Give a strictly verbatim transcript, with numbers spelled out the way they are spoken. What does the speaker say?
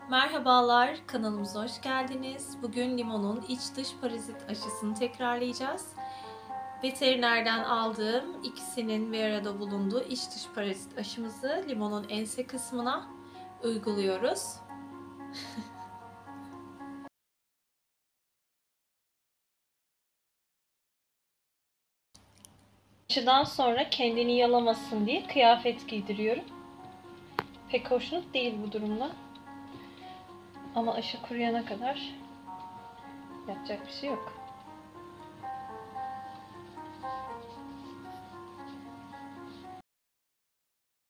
Merhabalar, kanalımıza hoş geldiniz. Bugün limonun iç dış parazit aşısını tekrarlayacağız. Veterinerden aldığım ikisinin bir arada bulunduğu iç dış parazit aşımızı limonun ense kısmına uyguluyoruz. Aşıdan sonra kendini yalamasın diye kıyafet giydiriyorum. Pek hoşnut değil bu durumda. Ama aşı kuruyana kadar yapacak bir şey yok.